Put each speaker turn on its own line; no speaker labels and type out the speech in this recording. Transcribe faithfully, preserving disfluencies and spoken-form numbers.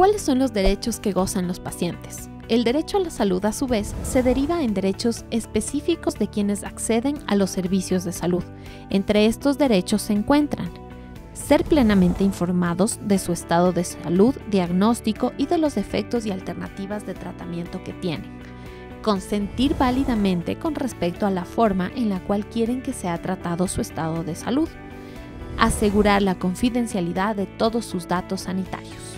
¿Cuáles son los derechos que gozan los pacientes? El derecho a la salud, a su vez, se deriva en derechos específicos de quienes acceden a los servicios de salud. Entre estos derechos se encuentran ser plenamente informados de su estado de salud, diagnóstico y de los efectos y alternativas de tratamiento que tienen. Consentir válidamente con respecto a la forma en la cual quieren que sea tratado su estado de salud. Asegurar la confidencialidad de todos sus datos sanitarios.